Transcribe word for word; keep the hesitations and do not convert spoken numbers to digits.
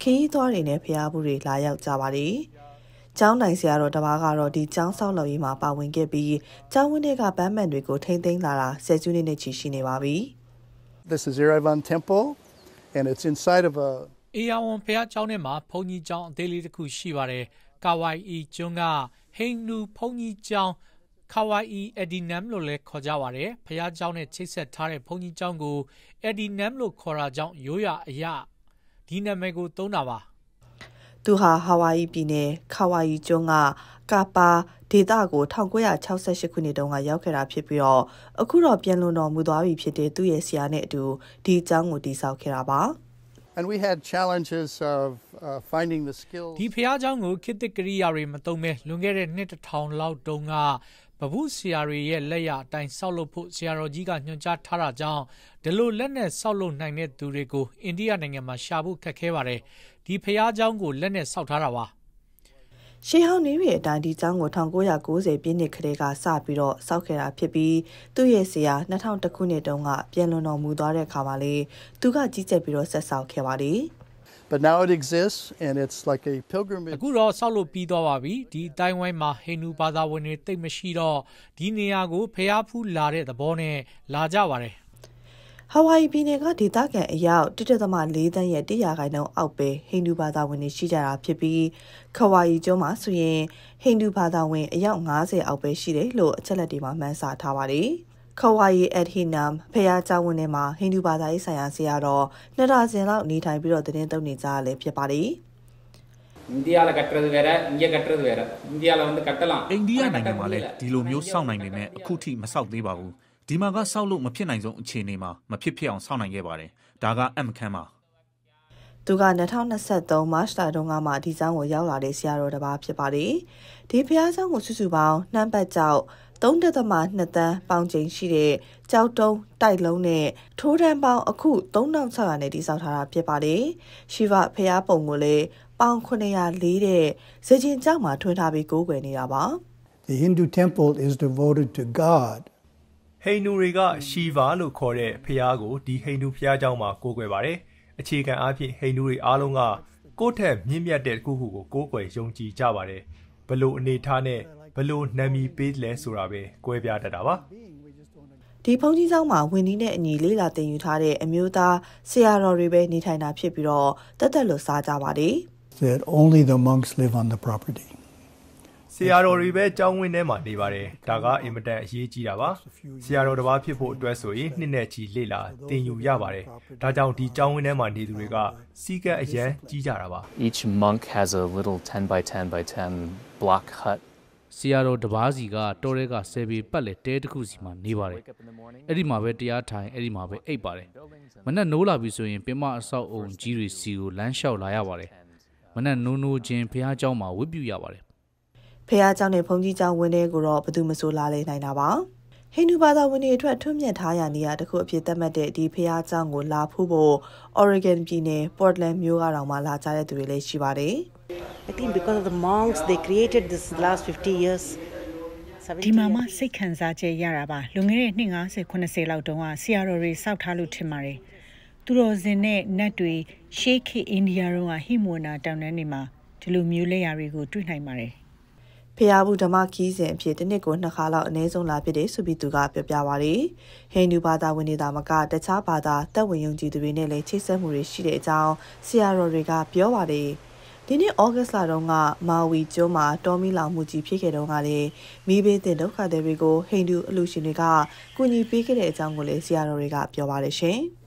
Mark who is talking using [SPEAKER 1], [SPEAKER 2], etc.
[SPEAKER 1] ီးသွားတွေနဲ့ဖျားဘူးတွေလာရောက်ကြပါတယ်။ကျောင်းနိုင်ဆရာတော်တပါးကတော့ဒီကျောင်းဆောက်လုပ်ရေးမှာပါဝင်ခဲ့ပြီးကျောင်းဝင်းတွေကဗန်းမှန်တွေကိုထိမ့်သိမ်းလာတာဆယ်စုနှစ်နဲ့ချီရှိနေပါပြီ။
[SPEAKER 2] This is Iravan Temple and it's inside of a
[SPEAKER 3] အေယာဝန်ဖျားကျောင်းထဲမှာဘုန်းကြီးကျောင်းအသေးလေးတစ်ခုရှိပါတယ်။ကာဝိုင်အီကျွန်းကဟိန္ဒူဘုန်းကြီးကျောင်းKauai Edinam လို့လည်းခေါ်ကြပါတယ်။ဖျားเจ้าနဲ့ချိတ်ဆက်ထားတဲ့ဘုန်းကြီးကျောင်းကို Edinam လို့ခေါ်တာကြောင့်ရိုးရာအရာဒီနာမည်ကိုသုံးတာပါ
[SPEAKER 1] ။သူဟာဟာဝိုင်အီပြည်နယ် Kauai ကျွန်းကကာပါဒေသကို၁၉၆၈ခုနှစ်တုန်းကရောက်ခဲ့တာဖြစ်ပြီးတော့အခုတော့ပြန်လွန်တော်မူသွားပြီဖြစ်တဲ့သူ့ရဲ့ဆရာနဲ့အတူဒီကျောင်းကိုတည်ဆောက်ခဲ့တာပါ။
[SPEAKER 2] And we had challenges of uh, finding the skills.
[SPEAKER 3] ဒီဖျားเจ้าကိုခေတ်သစ်ကရိယာတွေမသုံးမဲလွန်ခဲ့တဲ့နှစ်တစ်ထောင်လောက်တုန်းကဘဘုဆရာတွေရဲ့လက်ရအတိုင်းဆောက်လုပ်ဖို့ဆရာတော်ကြီးကညွှန်ကြားထားတာကြောင့်ဒီလိုလက်နဲ့ဆောက်လုပ်နိုင်တဲ့သူတွေကိုအိန္ဒိယနိုင်ငံမှာရှာဖို့ခက်ခဲပါတယ်ဒီဖျားเจ้าကိုလက်နဲ့ဆောက်ထားတာပါ
[SPEAKER 1] ရှေးဟောင်းနေရဲ့အတိုင်းဒီကျောင်းကို၁၉၉၀ပြည့်နှစ်ခန့်ကစပြီးတော့စောက်ခဲ့တာဖြစ်ပြီးသူ့ရဲ့ဆရာ၂၀၀၁ခုနှစ်တုန်းကပြန်လွန်တော်မူသွားတဲ့အခါမှာလေသူကကြီးကြပ်ပြီးတော့ဆက်ဆောက်ခဲ့ပါတယ်
[SPEAKER 2] But now it exists and it's like a pilgrimage.
[SPEAKER 3] အခုတော့ဆောက်လို့ပြီးသွားပါပြီဒီအတိုင်းဝိုင်းမှာဟိန္ဒူဘာသာဝင်တွေတိတ်မရှိတော့ဒီနေရာကိုဖျားဖူးလာတဲ့သဘောနဲ့လာကြပါတယ်
[SPEAKER 1] ဟာဝိုင်ပြည်နယ်ကဒေသခံအယောက်တစ်တက်သမလေးတန်းရဲ့တစ်ရာခိုင်နှုန်းအောက်ပဲဟိန္ဒူဘာသာဝင်တွေရှိကြတာဖြစ်ပြီးခဝါရီကျွန်းမှာဆိုရင်ဟိန္ဒူဘာသာဝင်အယောက်၅၀အောက်ပဲရှိတယ်လို့အချက်လက်တွေမှာမှန်းဆထားပါတယ်ခဝါရီအက်ဟီနမ်ဖျားကျောင်းဝင်ထဲမှာဟိန္ဒူဘာသာရေးဆိုင်ရာဆရာတော်နှစ်ဒါဇင်လောက်နေထိုင်ပြီးတော့သတင်းသုံးနေကြရလဲဖြစ်ပါတယ်
[SPEAKER 4] အိန္ဒိယကကတ်ရတဲ့အိန္ဒိယကတ်ရတဲ့အိန္ဒိယလည်းவந்து கட்டலாம்
[SPEAKER 5] အိန္ဒိယနိုင်ငံမှာလည်းဒီလိုမျိုးစောင့်နိုင်နေမဲ့အခုထိမစောက်သေးပါဘူးဒီမှာကစောက်လို့မဖြစ်နိုင်ဆုံးအခြေအနေမှာမဖြစ်ဖြစ်အောင်စောင့်နိုင်ခဲ့ပါတယ်ဒါကအမခန်းပါ
[SPEAKER 1] သူက၂၀၂၃မတ်လတုန်းကမှဒီကျောင်းကိုရောက်လာတဲ့ဆရာတော်တစ်ပါးဖြစ်ပါတယ်ဒီဖျားကျောင်းကိုစုစုပေါင်းနှမ်းပတ်ကျောက်သုံးတက်သမနှစ်တန်းပေါင်ချိန်ရှိတဲ့ကြောက်တုံးတိုက်လုံးနဲ့ထိုးတန်းပေါင်းအခုသုံးထောင်၆ရာနဲ့တိစောက်ထားတာဖြစ်ပါတယ်ရှိဗဖျားပုံကိုလည်းပေါင်ခုနှစ်ရာလေးတဲ့ဇေဂျင်ကျောက်မှာထွန်းထားပြီးကိုးကွယ်နေတာပါ
[SPEAKER 6] The Hindu temple is devoted to God
[SPEAKER 7] ဟိန္ဒူတွေကရှီဗာလို့ခေါ်တဲ့ဖျားကိုဒီဟိန္ဒူဖျားเจ้าမှာကိုးကွယ်ပါတယ်အခြေခံအားဖြင့်ဟိန္ဒူတွေအားလုံးကကိုယ့်ထက်မြင့်မြတ်တဲ့တစ်ခုခုကိုကိုးကွယ်ယုံကြည်ကြပါတယ်ဘလို့အနေထားနဲ့ဘလို့နာမည်ပေးလဲဆိုတာပဲကွဲပြားတတ်တာပါ
[SPEAKER 1] ဒီဘုန်းကြီးကျောင်းမှာဝင်ဒီနဲ့အညီလေးလာတင်ယူထားတဲ့အမျိုးသားဆရာတော်တွေပဲနေထိုင်တာဖြစ်ပြီးတော့တက်တက်လို့စားကြပါတယ်
[SPEAKER 6] That only the monks live on the property
[SPEAKER 7] ဆရာတော်တွေပဲကျောင်းဝင်းထဲမှာနေပါတယ်ဒါကအင်မတန်အရေးကြီးတာပါဆရာတော်တစ်ပါးဖြစ်ဖို့အတွက်ဆိုရင်နှစ်နဲ့ချီလေ့လာသင်ယူရပါတယ်ဒါကြောင့်ဒီကျောင်းဝင်းထဲမှာနေသူတွေကစီကံအရန်ကြီးကြတာပါ
[SPEAKER 8] Each monk has a little ten by ten by ten block hut
[SPEAKER 9] ဆရာတော်တပါးစီကတောထဲကဆယ်ပေပတ်လေတဲတစ်ခုစီမှာနေပါတယ်အဲ့ဒီမှာပဲတရားထိုင်အဲ့ဒီမှာပဲအိပ်ပါတယ်မနက်နိုးလာပြီဆိုရင်ပင်မအဆောက်အုံကြီးတွေစီကိုလမ်းလျှောက်လာရပါတယ်မနက်နိုးနိုးချင်းဖះเจ้าမှာဝတ်ပြုရပါတယ်
[SPEAKER 1] ဖះเจ้าနဲ့ဘုန်းကြီးเจ้าဝင်းတဲ့ကိုတော့ဘယ်သူမဆိုလာလဲနိုင်တာပါဟိန္ဒူဘာသာဝင်တွေအတွက်ထွန်းမြတ်ထားရနေရတခုအဖြစ်သတ်မှတ်တဲ့ဒီဖះเจ้าကိုလာဖူးဖို့ Oregon ပြည်နယ် Portland မြို့ကတော့မှလာကြတဲ့သူတွေလည်းရှိပါတယ်
[SPEAKER 10] I think because of the monks they created this last fifty years
[SPEAKER 11] ဒီမှာမှစိတ်ခံစားချက်ရတာပါလွန်ခဲ့တဲ့နှစ်၅၀ ခုနှစ်ဆယ်လောက်တုန်းကဆရာတော်တွေစောက်ထားလို့ထင်ပါတယ်သူတော်စင်နဲ့နတ်တွေရှေးခေတ်အိန္ဒိယတုန်းကဟိမဝနာတောင်တန်းတွေမှာဒီလိုမျိုးလက်ရာတွေကိုတွေ့နိုင်ပါတယ်
[SPEAKER 1] ဖျားဘူးဓမ္မခီးစဉ်အဖြစ်တစ်နှစ်ကိုနှစ်ခါလောက်အနည်းဆုံးလာဖြစ်တယ်ဆိုပြီးသူကပြောပြပါတယ်ဟိန္ဒူဘာသာဝင်တွေသာမကတခြားဘာသာတက်ဝင်ယုံကြည်သူတွေနဲ့လည်းချိတ်ဆက်မှုတွေရှိတဲ့အကြောင်းဆရာတော်တွေကပြောပါတယ်ဒီနေ့ဩဂတ်လတုန်းကမာဝီကျွန်းမှာတောမီလောင်မှုကြီးဖြစ်ခဲ့တုန်းကလည်းမိဘတဲ့ဒုက္ခသည်တွေကိုဟိန္ဒူအလူရှင်တွေကကူညီပေးခဲ့တဲ့အကြောင်းကိုလည်းဆရာတော်တွေကပြောပါတယ်ရှင်။